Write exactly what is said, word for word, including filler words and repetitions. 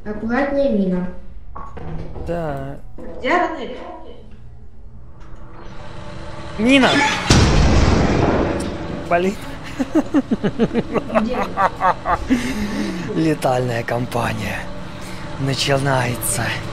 Аккуратнее, мина. Да. Где Ранель? Мина! Блин. Где? Летальная кампания начинается.